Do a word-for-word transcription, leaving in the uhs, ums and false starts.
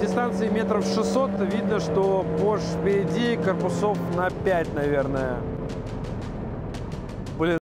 дистанции метров шестьсот видно, что Porsche впереди корпусов на пять, наверное.